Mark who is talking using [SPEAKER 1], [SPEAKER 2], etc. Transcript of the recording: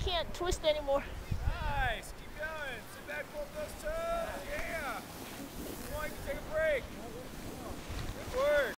[SPEAKER 1] can't twist anymore.
[SPEAKER 2] Nice. Keep going. Sit back, both those toes.